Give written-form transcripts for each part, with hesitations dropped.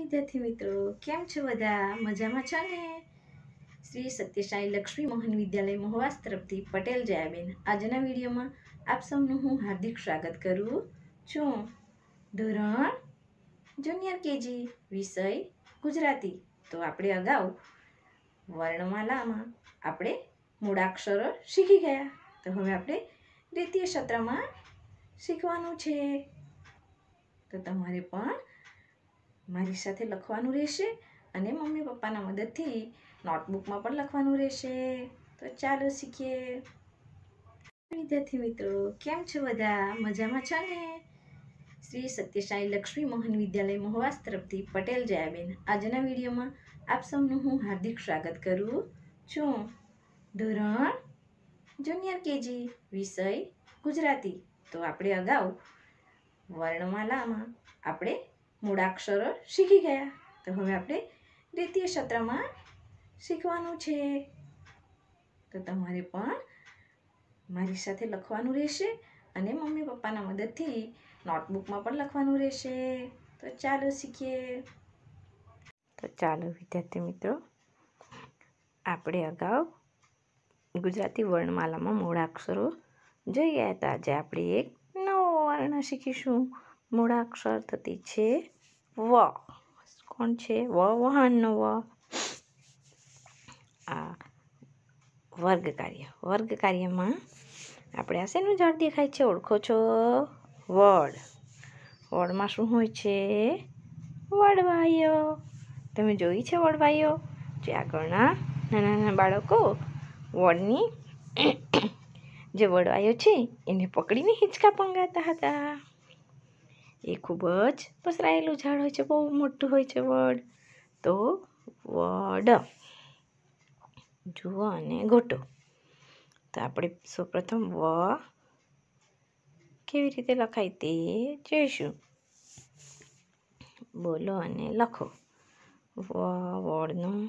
વિદ્યાર્થી મિત્રો કેમ છો બધા મજામાં છો ને। શ્રી સત્યસાઈ લક્ષ્મી મોહન વિદ્યાલય મહુવા તરફથી પટેલ જયાબેન આજના વિડીયોમાં આપ સૌનું હું હાર્દિક સ્વાગત કરું છું। ધોરણ જુનિયર કેજી વિષય ગુજરાતી। તો આપણે અગાઉ વર્ણમાલામાં આપણે મૂળાક્ષરો શીખી ગયા, તો હવે આપણે દ્વિતીય સત્રમાં શીખવાનું છે। તો તમારે પણ મારી સાથે લખવાનું રહેશે અને મમ્મી પપ્પાના મદદથી નોટબુકમાં પણ લખવાનું રહેશે। તો ચાલો શીખીએ। વિદ્યાર્થી મિત્રો કેમ છો બધા મજામાં છો ને। શ્રી સત્યસાઈ લક્ષ્મી મોહન વિદ્યાલય મહુવા તરફથી પટેલ જયાબેન આજના વિડીયોમાં આપ સૌનું હું હાર્દિક સ્વાગત કરું છું। ધોરણ જુનિયર કેજી વિષય ગુજરાતી। તો આપણે અગાઉ વર્ણમાલામાં આપણે મૂળાક્ષરો શીખી ગયા, તો હવે આપણે દ્વિતીય સત્રમાં શીખવાનું છે। તો તમારે પણ મારી સાથે લખવાનું રહેશે અને મમ્મી પપ્પાના મદદથી નોટબુકમાં પણ લખવાનું રહેશે। તો ચાલો શીખીએ। તો ચાલો વિદ્યાર્થી મિત્રો, આપણે અગાઉ ગુજરાતી વર્ણમાલામાં મૂળાક્ષરો જોઈ ગયા હતા। આજે આપણે એક નવો વર્ણ શીખીશું। મૂળાક્ષર થતી છે વ। કોણ છે? વહાણનો વ। આ વર્ગ કાર્યમાં આપણે આ શેનું ઝાડ દેખાય છે? ઓળખો છો? વડ। વડમાં શું હોય છે? વડવાઈઓ। તમે જોઈ છે વડવાઈઓ? જે આગળના નાના નાના બાળકો વડની જે વડવાઈઓ છે એને પકડીને હિંચકા પંગાતા હતા। એ ખૂબ જ પસરાયેલું ઝાડ હોય છે, બહુ મોટું હોય છે વડ। તો વડ જુઓ અને ગોટો। તો આપણે સૌપ્રથમ વ કેવી રીતે લખાય તે જોઈશું। બોલો અને લખો। વડનું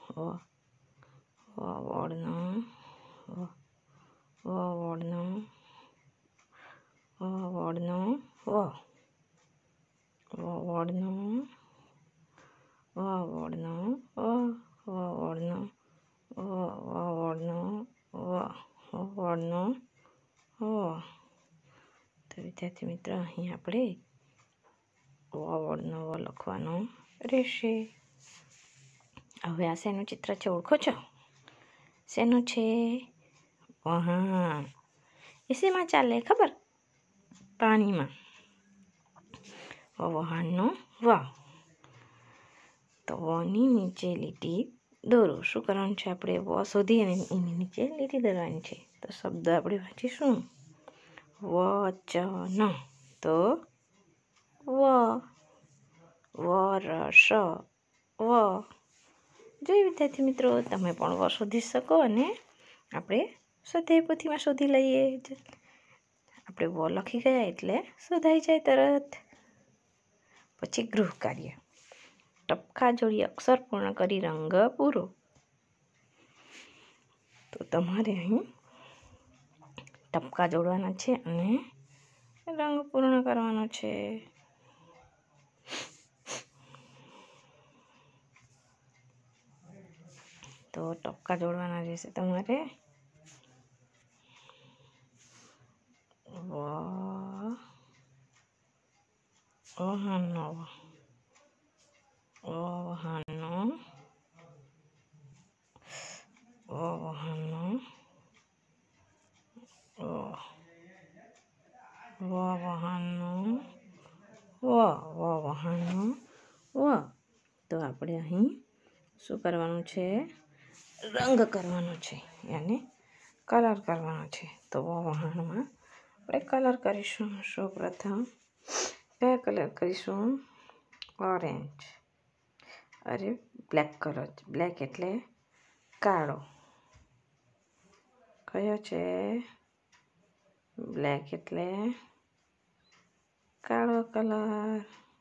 વડનું વડનું વડનું વ વડનું વડનું વડનું વડનું તો વિદ્યાર્થી મિત્ર, અહીં આપણે વડનો વ લખવાનું રહેશે। હવે આ શેનું ચિત્ર છે ઓળખો છો? શેનું છે? વહાણ। એ શેમાં ચાલે ખબર? પાણીમાં। વહાણનો વ। તો વની નીચે લીટી દોરો। શું કરવાનું છે આપણે? વ શોધી અને એની નીચે લીટી દોરવાની છે। તો શબ્દ આપણે વાંચીશું વચન। તો વરસ વ। જોઈ વિદ્યાર્થી મિત્રો, તમે પણ વ શોધી શકો અને આપણે સ્વાધ્યાય પોથીમાં શોધી લઈએ। આપણે વ લખી ગયા એટલે શોધાઈ જાય તરત। પછી ગૃહ કાર્ય। ટપકા જોડી અક્ષર પૂર્ણ કરી રંગ પૂરો। તો તમારે અહીં ટપકા જોડવાના છે અને રંગ પૂર્ણ કરવાનો છે। તો ટપકા જોડવાના રહેશે તમારે। વહાણનો વહાણનો વહાણનો વહાણનો વહાણનો વ। તો આપણે અહીં શું કરવાનું છે? રંગ કરવાનો છે, યાને કલર કરવાનો છે। તો વહાણમાં આપણે કલર કરીશું। સૌપ્રથમ કયો કલર કરીશું? ઓરેન્જ। અરે બ્લેક કલર। બ્લેક એટલે કાળો। કયો છે? બ્લેક એટલે કાળો કલર।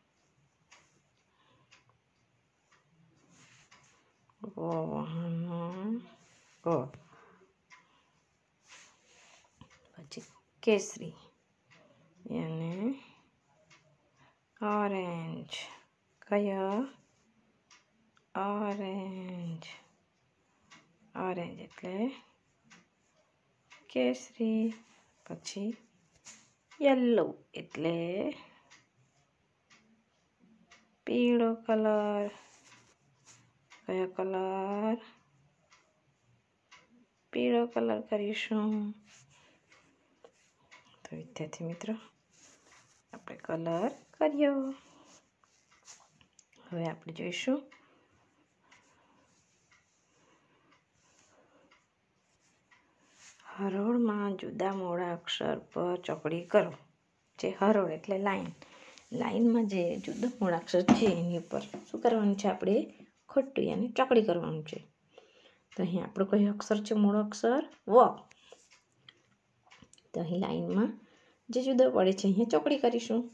પછી કેસરી અને ઓરેન્જ। કયો? ઓરેન્જ, ઓરેન્જ એટલે કેસરી. પછી યલો એટલે પીળો કલર. કયો કલર? પીળો કલર કરીશું. તો વિદ્યાર્થી મિત્રો આપણે કલર કર્યો. હવે આપણે જોઈશું હરોળમાં જુદા મોડા અક્ષર પર ચોકડી કરો. જે હરોળ એટલે લાઈન, લાઈનમાં જે જુદા મોડા અક્ષર છે એની ઉપર શું કરવાનું છે? આપણે ખોટું યાની ચોકડી કરવાનું છે. તો અહીં આપણો કયો અક્ષર છે? મોડો અક્ષર વ. તો અહીં લાઈનમાં જે જુદો પડે છે અહીંયા ચોકડી કરીશું.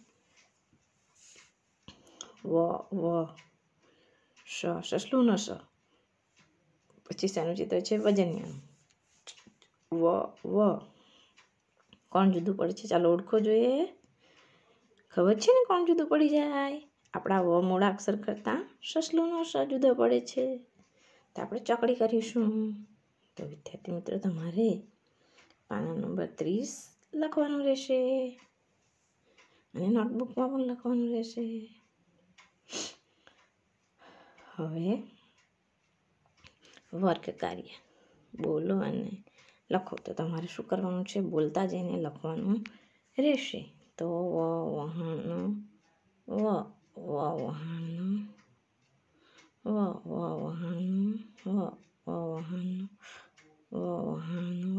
વ વ શ સસલું ન સ. પછી શેનું ચિત્ર છે? વજનિયાનું. વ વ કોણ જુદું પડે છે? ચાલો ઓળખો જોઈએ. ખબર છે ને કોણ જુદું પડી જાય? આપણા વ મોડા અક્ષર કરતાં સસલું નો સ જુદો પડે છે. તો આપણે ચોકડી કરીશું. તો વિદ્યાર્થી મિત્રો તમારે પાના નંબર 30 લખવાનું રહેશે અને નોટબુકમાં પણ લખવાનું રહેશે. હવે વર્ગ કાર્ય બોલો અને લખો. તો તમારે શું કરવાનું છે? બોલતા જઈને લખવાનું રહેશે. તો વહાણું વ વહાણું વ વહાણું વ વહાણું વ વહાણું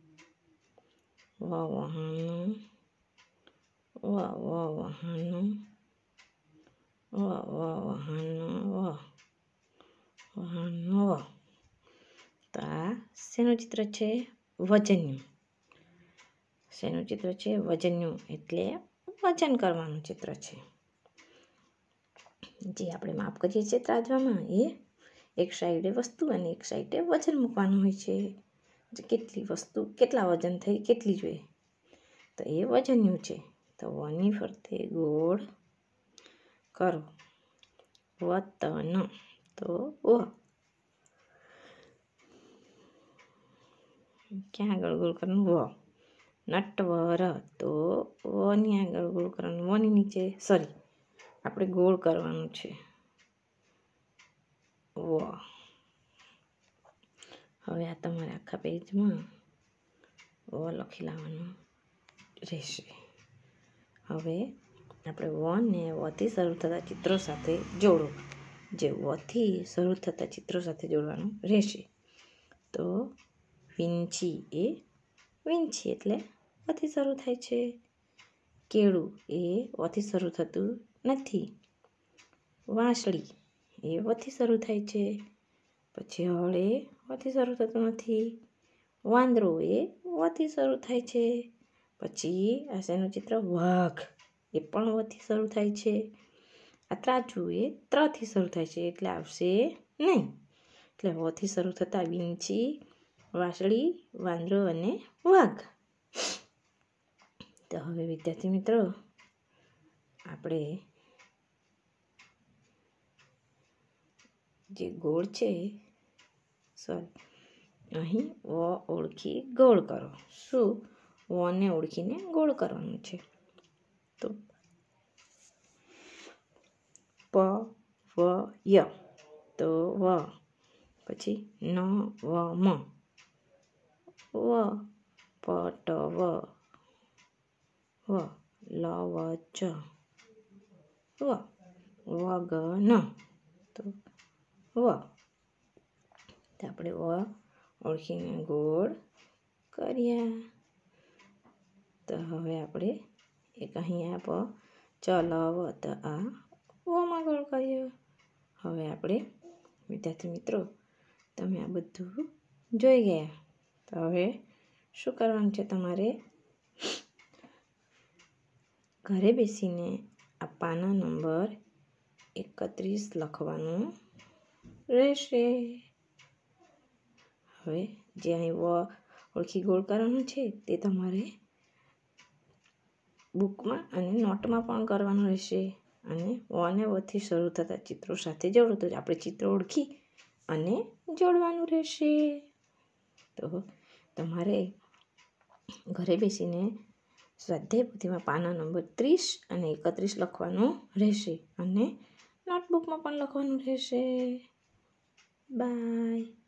વ વહાણું વ વહાણું વ વહાણું વહાણું. તો આ શેનું ચિત્ર છે? વજન્યું. શેનું ચિત્ર છે? વજન્યું એટલે વજન કરવાનું ચિત્ર છે. જે આપણે માપ કરીએ છીએ ત્રાજવામાં એ એક સાઈડે વસ્તુ અને એક સાઈડે વજન મૂકવાનું હોય છે. જે કેટલી વસ્તુ કેટલા વજન થઈ કેટલી જોઈએ તો એ વજન્યું છે. તો વની ફરતે ગોળ કરો. વતન તો વ. ક્યાં આગળ ગોળ કરવાનું? વ. નટવર તો વની આગળ ગોળ કરવાનું. વની નીચે સોરી આપણે ગોળ કરવાનું છે. વ. હવે આ તમારે આખા પેજમાં વ લખી લાવવાનું રહેશે. હવે આપણે વ ને વથી શરૂ થતા ચિત્રો સાથે જોડો. જે વથી શરૂ થતા ચિત્રો સાથે જોડવાનું રહેશે. તો વિંછી એ વિંછી એટલે વથી શરૂ થાય છે. કેળું એ વથી શરૂ થતું નથી. વાંસળી એ વથી શરૂ થાય છે. પછી હળ એ વથી શરૂ થતું નથી. વાંદરો એ વથી શરૂ થાય છે. પછી આ શેનું ચિત્ર? વાઘ એ પણ વથી શરૂ થાય છે. આ ત્રાજુ એ ત્રથી શરૂ થાય છે એટલે આવશે નહીં. એટલે વથી શરૂ થતા વિંછી, વાંસળી, વાંદરો અને વાઘ. તો હવે વિદ્યાર્થી મિત્રો આપણે જે ગોળ છે સોરી અહીં વ ઓળખી ગોળ કરો. શું? વને ઓળખીને ગોળ કરવાનું છે. તો પ વ ય તો વ. પછી ન વ મ વ પટ વ વ લ વ ચ વ વગન તો વ. તો આપણે વ ઓળખીને ગોળ કર્યા. તો હવે આપણે એક અહીં આપ ચલવ તો આ વમાં ગોળ કર્યો. હવે આપણે વિદ્યાર્થી મિત્રો તમે આ બધું જોઈ ગયા. તો હવે શું કરવાનું છે? તમારે ઘરે બેસીને આ પાના નંબર 31 લખવાનું રહેશે. હવે જે અહીં વ ઓળખી ગોળ કરવાનું છે તે તમારે બુકમાં અને નોટમાં પણ કરવાનું રહેશે. અને વ અને વથી શરૂ થતા ચિત્રો સાથે જોડો. તો આપણે ચિત્રો ઓળખી અને જોડવાનું રહેશે. તો તમારે ઘરે બેસીને સ્વાધ્યાય પોથીમાં પાના નંબર 30 અને 31 લખવાનું રહેશે અને નોટબુકમાં પણ લખવાનું રહેશે. બાય.